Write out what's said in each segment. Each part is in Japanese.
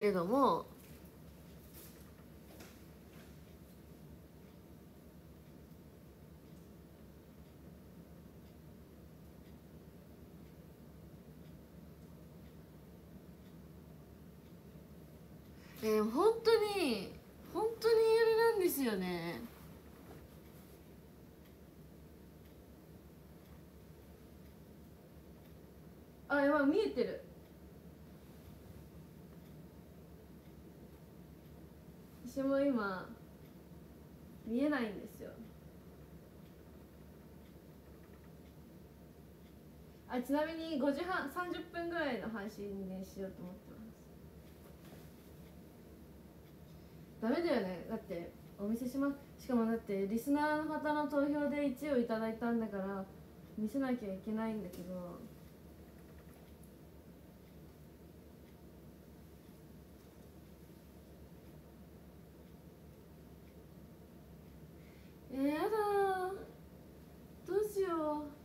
れども、本当にあれなんですよね。あ、やばい、見えてる。私も今見えないんですよ。あ、ちなみに5時半30分ぐらいの配信でしようと思ってます。ダメだよね、だってお見せします。しかもだってリスナーの方の投票で1位をいただいたんだから見せなきゃいけないんだけど、やだー、どうしよう。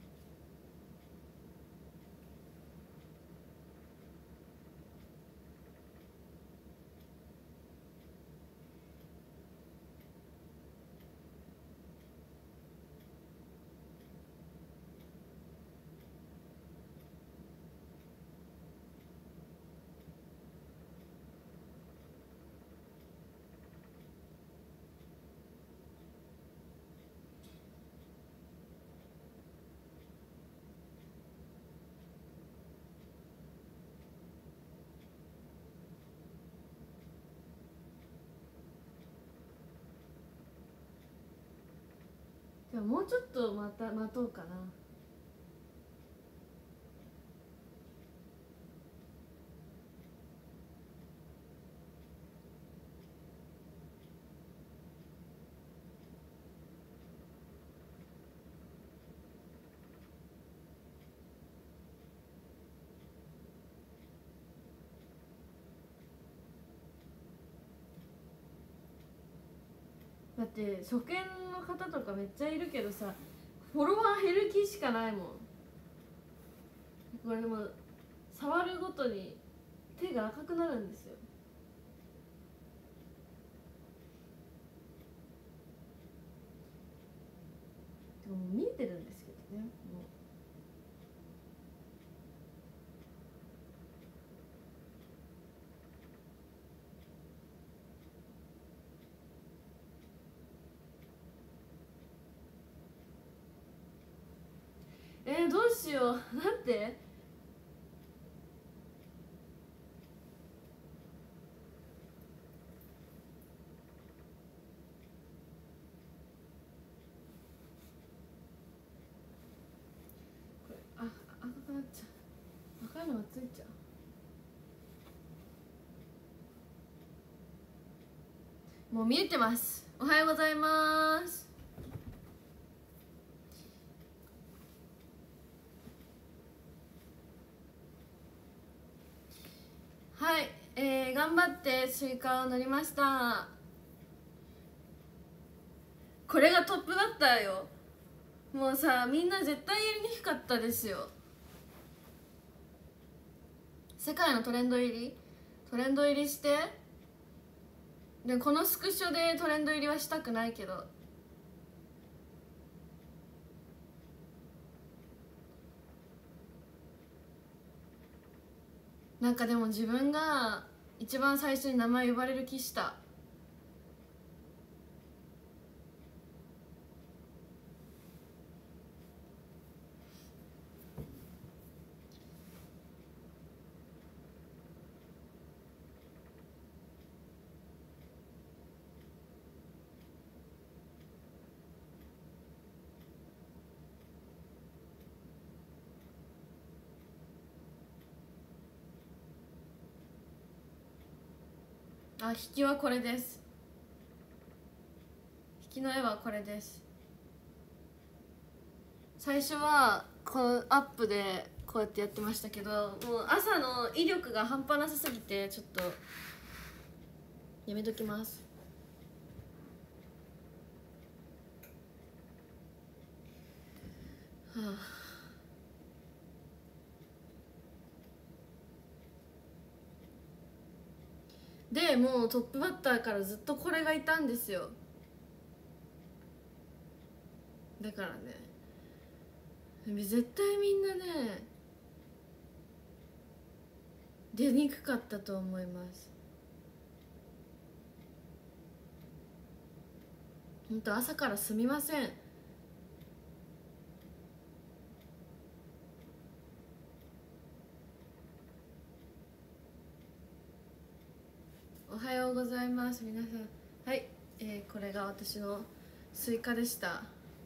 じゃあもうちょっと待とうかな。だって初見の方とかめっちゃいるけどさ、フォロワー減る気しかないもん。これでも触るごとに手が赤くなるんですよ。でも見えてるんですけどね、もう。どうしよう。だってこれ赤くなっちゃう。赤いのがついちゃう。もう見えてます。おはようございます。はい、頑張ってスイカを塗りました。これがトップバッターよ。もうさ、みんな絶対やりにくかったですよ。世界のトレンド入りして、でこのスクショでトレンド入りはしたくないけど、なんかでも自分が一番最初に名前呼ばれる気した。あ、引きはこれです。引きの絵はこれです。最初はこうアップでこうやってやってましたけど、もう朝の威力が半端なさすぎてちょっとやめときます。はあ、 でもうトップバッターからずっとこれがいたんですよ。だからね絶対みんなね出にくかったと思います。ほんと朝からすみません。おはようございます皆さん。はい、これが私のスイカでした。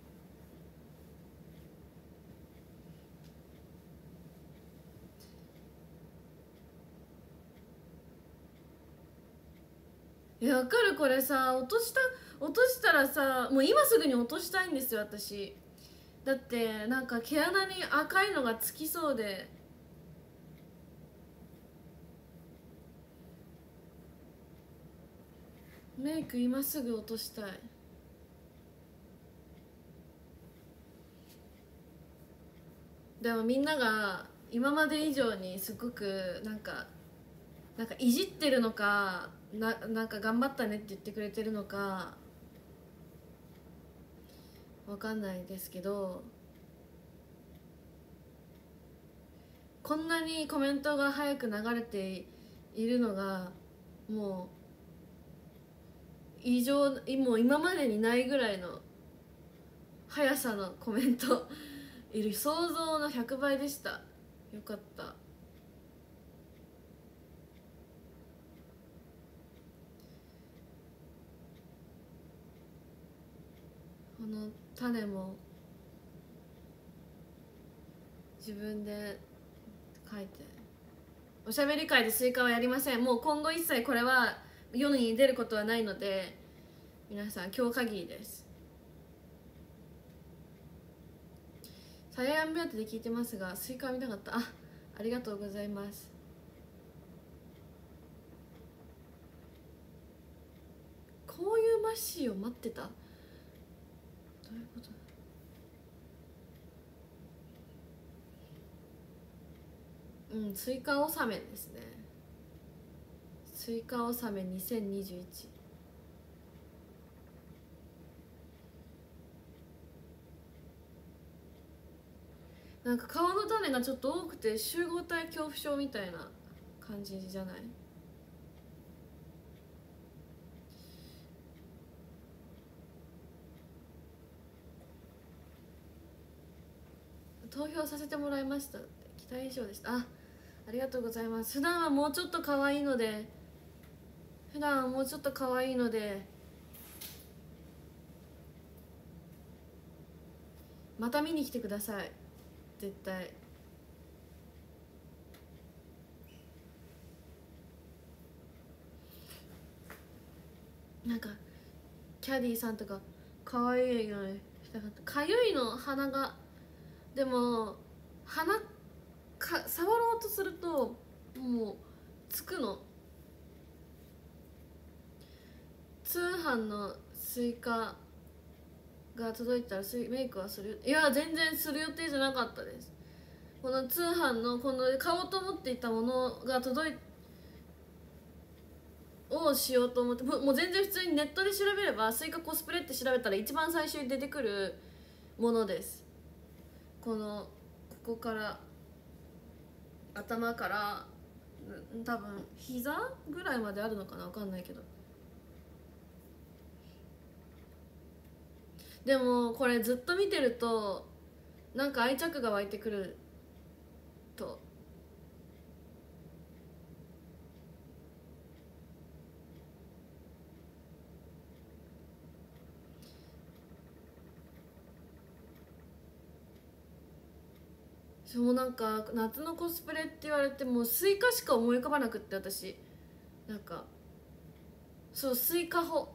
いやわかる。これさ落としたらさもう今すぐに落としたいんですよ私。だってなんか毛穴に赤いのがつきそうで。メイク今すぐ落としたい。でもみんなが今まで以上にすごくなんかいじってるのかなんか頑張ったねって言ってくれてるのかわかんないですけど、こんなにコメントが早く流れているのがもう異常、もう今までにないぐらいの速さのコメントいる。想像の100倍でした。よかった。この種も自分で書いて。おしゃべり会でスイカはやりません。もう今後一切これは世に出ることはないので、皆さん今日限りです。サヤヤン目当てで聞いてますがスイカは見たかった。ありがとうございます。こういうマッシーを待ってた。どういうこと。スイカ納めですね。スイカ納め2021。なんか顔の種がちょっと多くて集合体恐怖症みたいな感じじゃない？投票させてもらいましたって。期待以上でした。ありがとうございます。普段はもうちょっと可愛いのでまた見に来てください絶対。なんかキャディーさんとか可愛いのにしたかった。かゆいの鼻が。でも触ろうとするともうつくの。通販のスイカが届いたらメイクはする。いや全然する予定じゃなかったです。この通販のこの買おうと思っていたものがをしようと思って、もう全然普通にネットで調べればスイカコスプレって調べたら一番最初に出てくるものです。ここから頭から多分膝ぐらいまであるのかな、分かんないけど。でもこれずっと見てるとなんか愛着が湧いてくると。そうなんか夏のコスプレって言われてもスイカしか思い浮かばなくって、私なんかそうスイカホ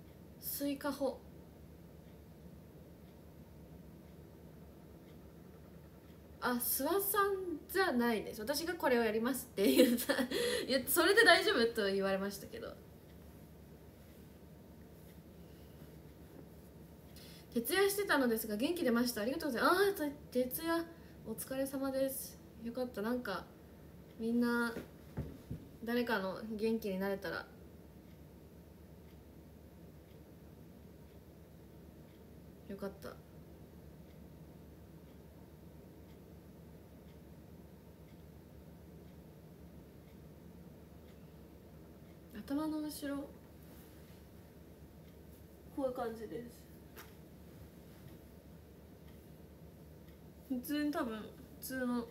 諏訪さんじゃないです。私がこれをやりますって言ったそれで大丈夫と言われましたけど。徹夜してたのですが元気出ました。ありがとうございます。徹夜お疲れ様です。よかった。なんかみんな誰かの元気になれたらよかった。頭の後ろこういう感じです。普通に多分普通の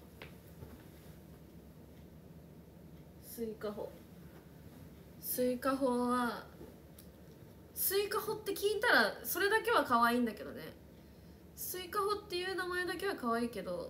スイカホ。スイカホはスイカホって聞いたらそれだけは可愛いんだけどね。スイカホっていう名前だけは可愛いけど、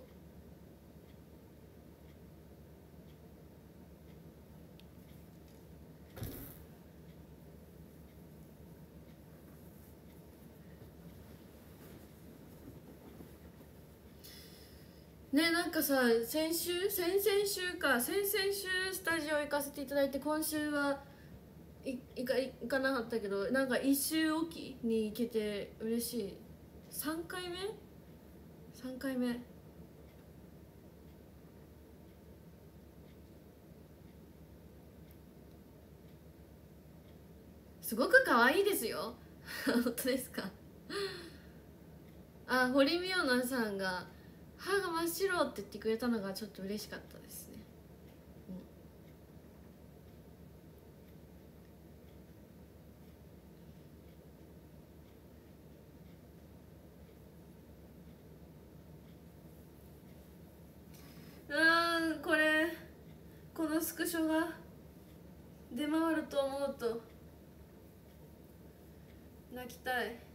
ね、なんかさ、先々週か先々週スタジオ行かせていただいて、今週行かなかったけど、なんか1週おきに行けて嬉しい。3回目3回目。すごく可愛いですよ本当ですかあ、堀美央奈さんが歯が真っ白って言ってくれたのがちょっと嬉しかったですね。このスクショが出回ると思うと泣きたい。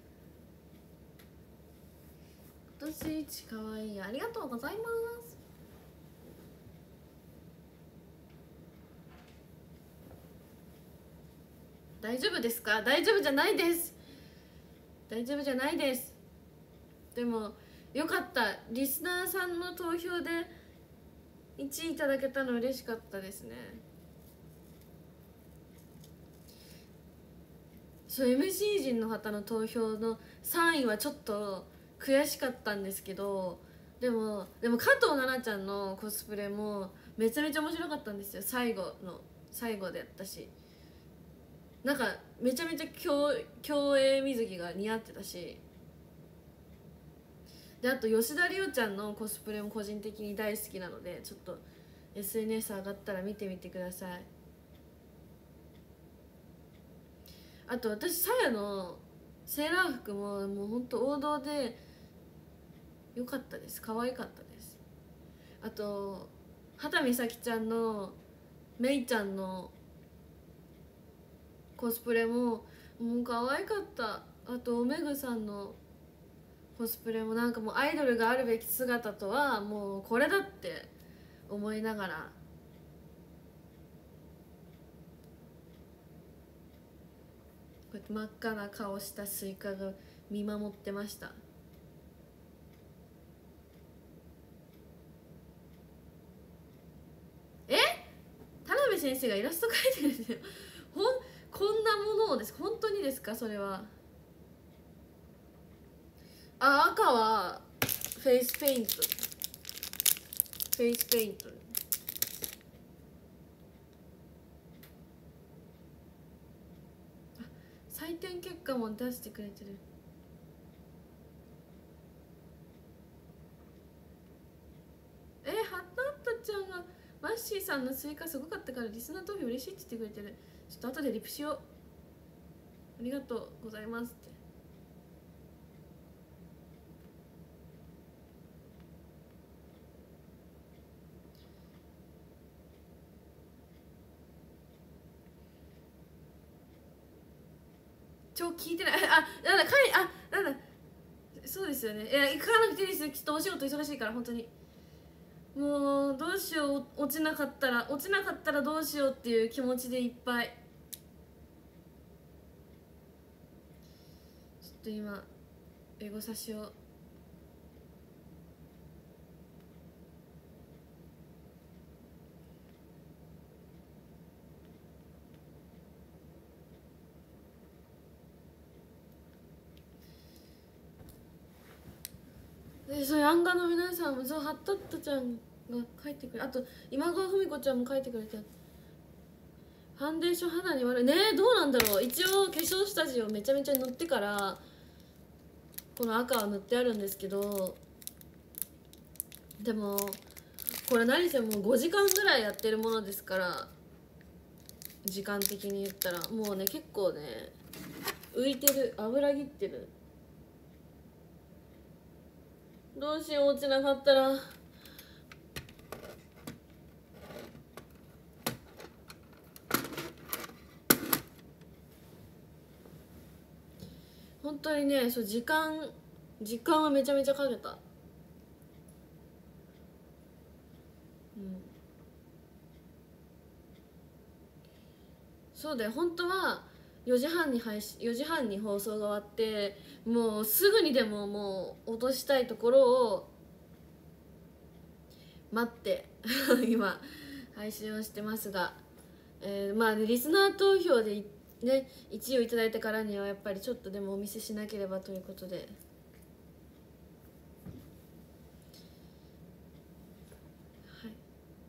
今年一可愛い、ありがとうございます。大丈夫ですか？大丈夫じゃないです。大丈夫じゃないです。でもよかった、リスナーさんの投票で1位いただけたの嬉しかったですね。そう、 MC 陣の方の投票の3位はちょっと悔しかったんですけど、でも加藤奈々ちゃんのコスプレもめちゃめちゃ面白かったんですよ。最後でやったし、なんかめちゃめちゃ競泳水着が似合ってたし、であと吉田梨央ちゃんのコスプレも個人的に大好きなので、ちょっと SNS 上がったら見てみてください。あと私さやのセーラー服ももうほんと王道で良かったです。可愛かったです。あと畑美咲ちゃんのめいちゃんのコスプレももう可愛かった。あとおめぐさんのコスプレもなんかもうアイドルがあるべき姿とはもうこれだって思いながら、こうやって真っ赤な顔したスイカが見守ってました。田辺先生がイラスト描いてるんですよこんなものをです。本当にですか？それは。赤はフェイスペイント。採点結果も出してくれてる。ハッタッタちゃんがマッシーさんのスイカすごかったからリスナー投票嬉しいって言ってくれてる。ちょっと後でリプしよう。ありがとうございますって。超聞いてないなんだそうですよね。いや行かなくていいですよ。きっとお仕事忙しいから本当に。もうどうしよう、落ちなかったらどうしようっていう気持ちでいっぱい。ちょっと今エゴサしよう。そういうアンガーの皆さんも、そうハッタッタちゃんが書いてくれ、あと今川文子ちゃんも書いてくれて、ファンデーション肌に悪いね。どうなんだろう。一応化粧下地をめちゃめちゃ塗ってからこの赤は塗ってあるんですけど、でもこれ何せもう5時間ぐらいやってるものですから、時間的に言ったらもうね結構ね浮いてる、油切ってる。どうしよう、落ちなかったら。本当にね、そう時間はめちゃめちゃかけた。そうだよ、本当は4時半に4時半に放送が終わって、もうすぐにでももう落としたいところを待って今配信をしてますが、まあリスナー投票でね1位をいただいたからにはやっぱりちょっとでもお見せしなければということで、はい、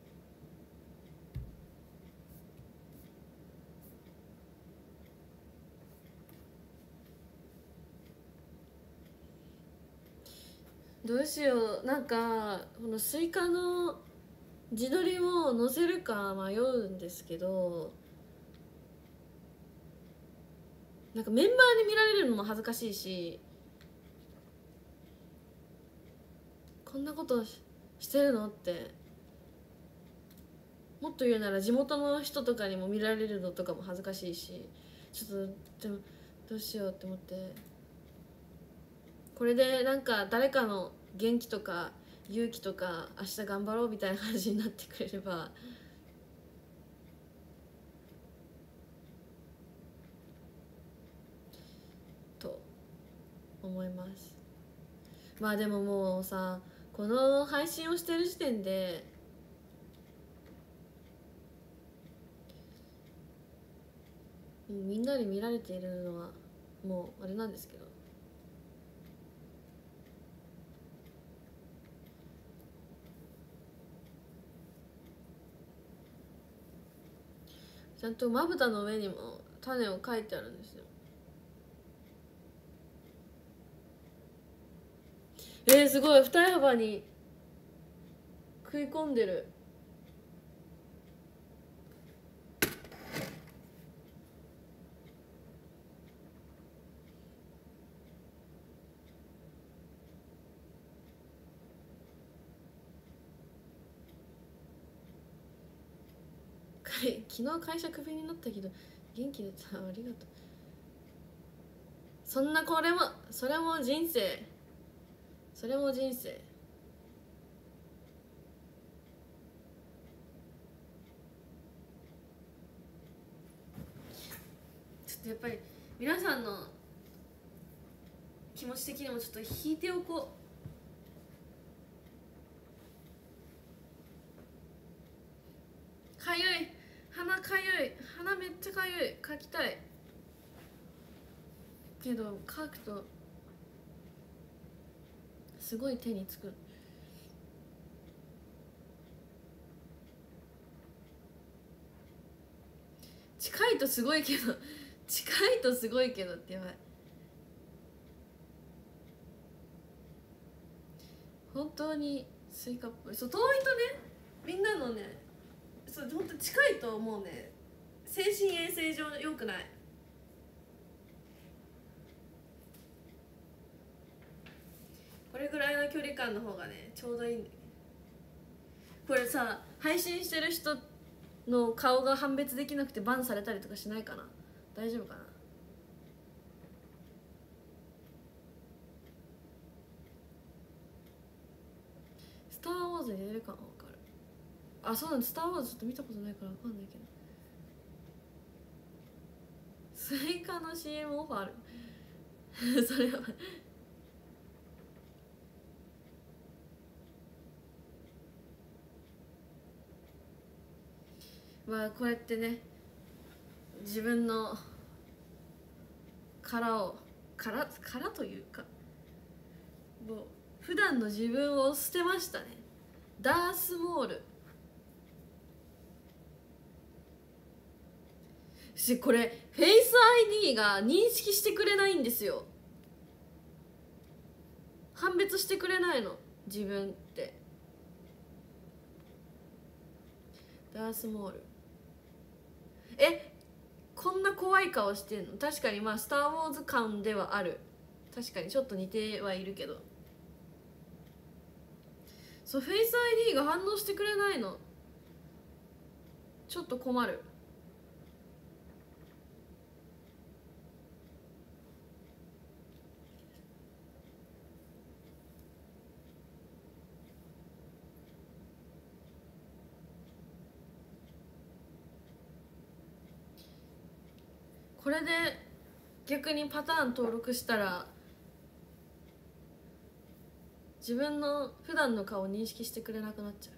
どうしよう。なんかこのスイカの自撮りを載せるか迷うんですけど、なんかメンバーに見られるのも恥ずかしいし、こんなことしてるのって、もっと言うなら地元の人とかにも見られるのとかも恥ずかしいし、ちょっとでもどうしようって思って、これでなんか誰かの元気とか勇気とか明日頑張ろうみたいな感じになってくれればと思います。まあでももうさ、この配信をしてる時点でみんなに見られているのはもうあれなんですけど、ちゃんとまぶたの上にも種を書いてあるんですよ。すごい二重幅に食い込んでる。昨日会社クビになったけど元気でさ、ありがとう。そんな、これもそれも人生、それも人生。ちょっとやっぱり皆さんの気持ち的にもちょっと引いておこう。かゆい、鼻かゆい、鼻めっちゃかゆい、かきたいけどかくとすごい手につく。近いとすごいけど近いとすごいけどってやばい。本当にスイカっぽい。そう、遠いとね、みんなのね、そう本当近いともうね、精神衛生上良くない。これぐらいの距離感の方がねちょうどいい。これさ、配信してる人の顔が判別できなくてバンされたりとかしないかな。大丈夫かな。スター・ウォーズに出るかも分かる。あ、そうなんだ。スター・ウォーズちょっと見たことないから分かんないけど、スイカの CM オファーあるそれはまあこうやってね、自分の殻というか、もう普段の自分を捨てましたね。ダースモールこれフェイス ID が認識してくれないんですよ。 判別してくれないの自分って。ダースモール、こんな怖い顔してんの？確かにまあスター・ウォーズ感ではある。確かにちょっと似てはいるけど、そうフェイス ID が反応してくれないの。ちょっと困る。これで逆にパターン登録したら自分の普段の顔を認識してくれなくなっちゃ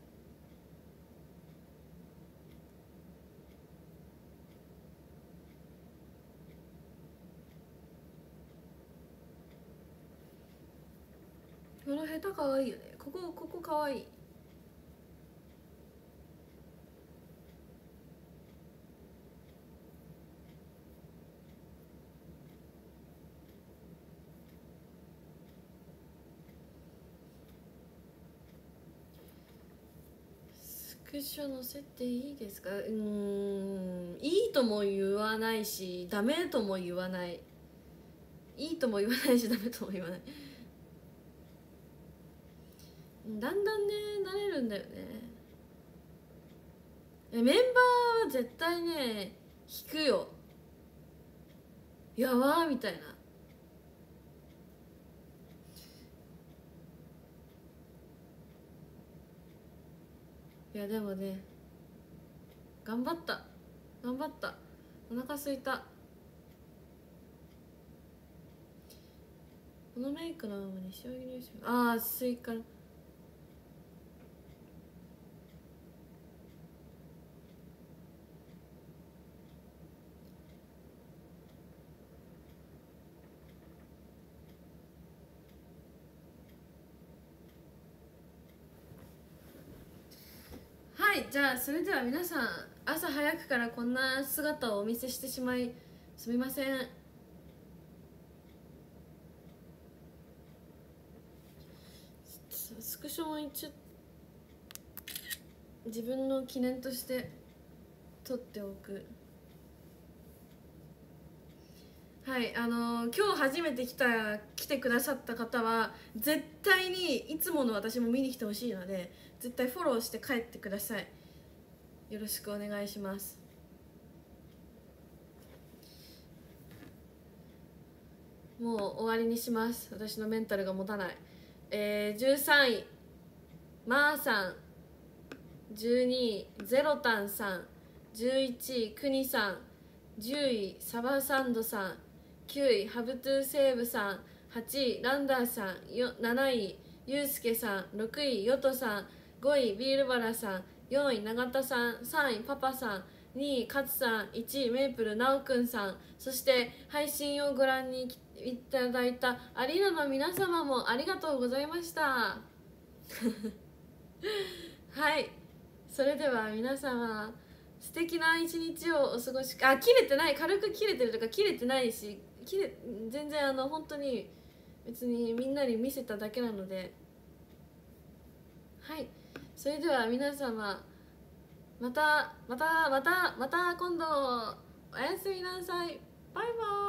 う。この下手かわいいよね。ここかわいい。スクショ載せていいですか？いいとも言わないしダメとも言わない。いいとも言わないしダメとも言わない。だんだんね慣れるんだよね。メンバーは絶対ね引くよ。やばーみたいな。いやでもね頑張った頑張った。お腹すいた。このメイクのままに塩切りしスイカ。はい、じゃあそれでは皆さん朝早くからこんな姿をお見せしてしまいすみません。スクショも一応自分の記念として撮っておく。はい、今日初めて来てくださった方は絶対にいつもの私も見に来てほしいので絶対フォローして帰ってください。よろしくお願いします。もう終わりにします。私のメンタルが持たない。13位まーさん、12位ゼロタンさん、11位くにさん、10位サバサンドさん、9位ハブトゥーセーブさん、8位ランダーさん、7位ゆうすけさん、6位ヨトさん、5位ビールバラさん、4位永田さん、3位パパさん、2位勝さん、1位メープルなおくんさん、そして配信をご覧にいただいたアリーナの皆様もありがとうございましたはい、それでは皆様素敵な一日をお過ごし。切れてない、軽く切れてるとか切れてないし全然本当に別にみんなに見せただけなので。はい、それでは皆様また今度おやすみなさい。バイバーイ。